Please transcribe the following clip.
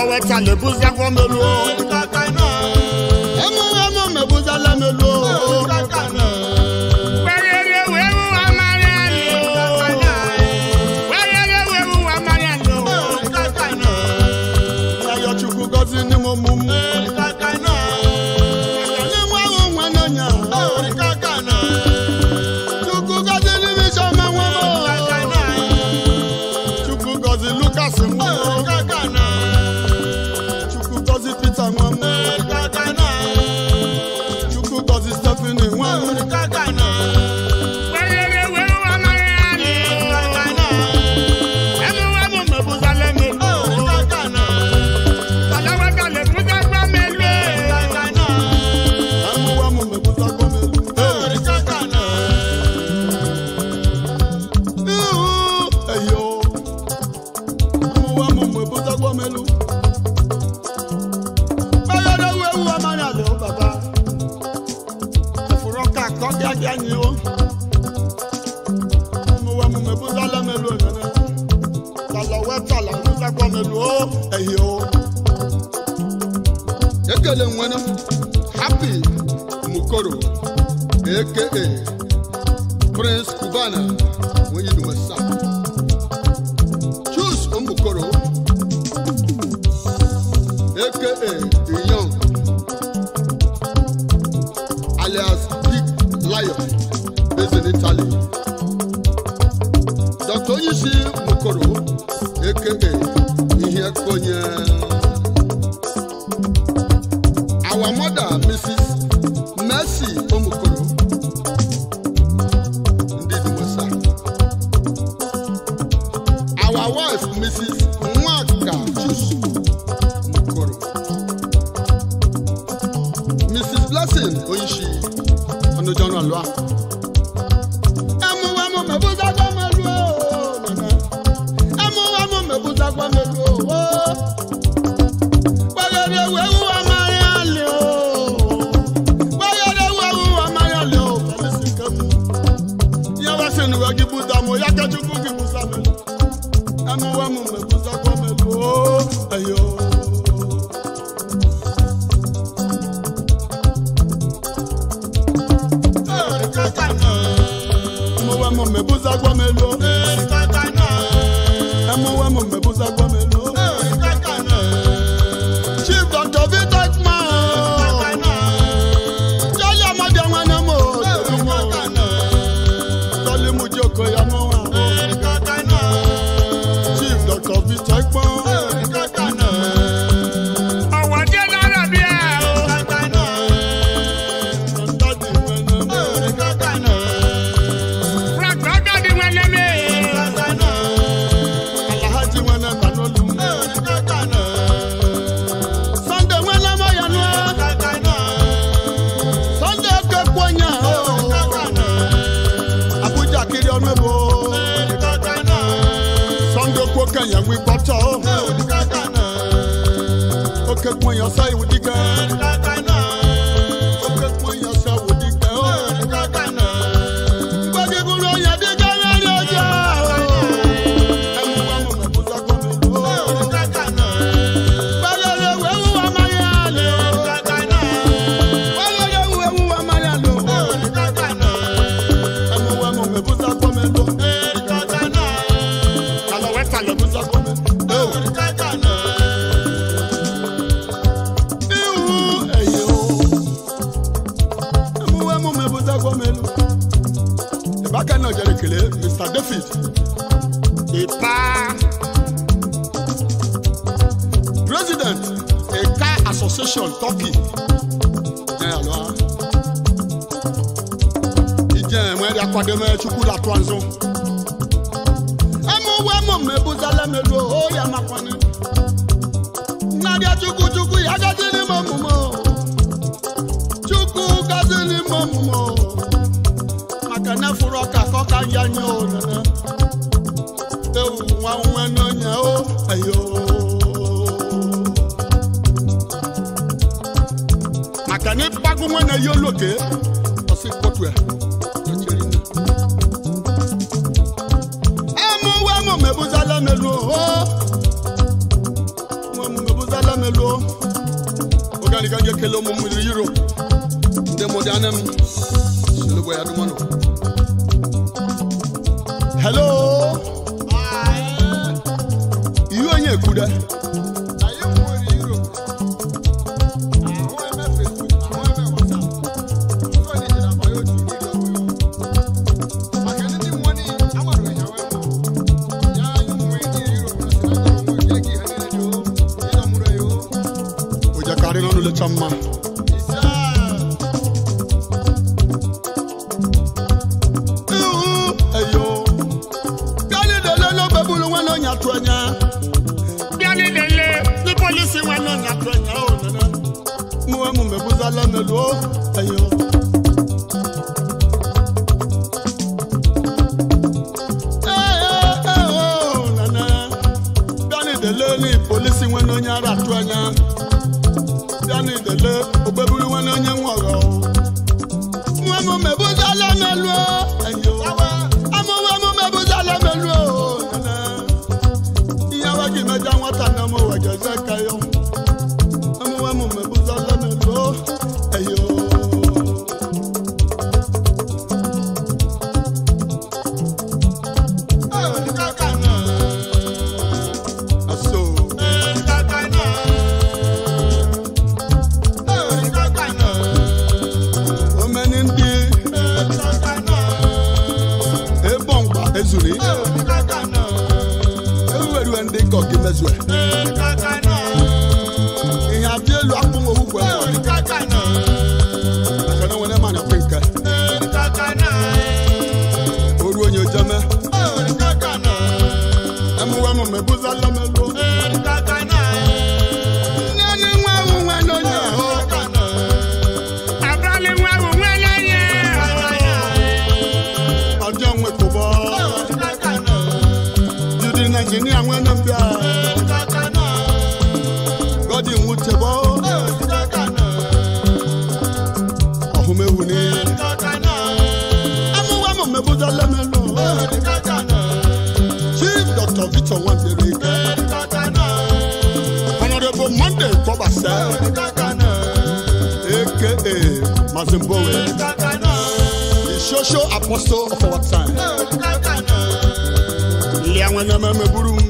weta le buza kwa melu Emuwemum me buza la melu Weyere wewu amariani Weyere wewu amariani Ayo chukwu gozi ni momum Happy Mukoro, aka Prince Cubana, when you do a son. Choose Mukoro, aka the young, alias Big Lion, based in Italy. Dr. Yishi Mukoro, aka Ihe Konya. Our mother, Mrs. Mercy Omukoro, indeed Musa. Our wife, Mrs. Mwaka Chus Mukoro. Mrs. Blessing Oishi, Onojono Alwa. Emuwemum me buza kwa melu. Emuwemum me buza kwa melu. Emuwemum me buza kwa melu ayo Emuwemum me buza kwa melu Emuwemum me buza kwa melu Chief Dr. Vitak Ma Jaya madamana mo Toli mujoko ya no Kanya we bottle. Okay, when you say with the girl. Okay, when you say with the girl. But you know you did Mr. David, President, a car association Turkey. Academy Chukula Twanzo. Emuwemum me buzala melo o ya makwane. Nadia chuku ya gazini mamumo. Chuku gazini mamumo. Makana furoka koka yanyo na. Wa wano nya o ayo. Makane pagu mwana yoloke. Osi kotwe. Mebuzala melu, Mani kan get kilo mum with Europe. The modernum. Hello. You and your kuda. Chama. Ayo. Biane dele no babulu wano nyatwanya. Biane dele the police wano nyatwanya o nana. Emuwemum mebuzala melo. Ayo. Oh nana. Biane dele ni police wano nyatwanya. Biane dele obabulu wano nyangwaro. Emuwemum mebuzala melo. Ayo. Emuwemum mebuzala melo. Nana. Iyawa gi meja nwata na mo wajaza kayo. Emuwemum mebuzala melo. Ayo. The social apostle of our time. Liangwana mame buru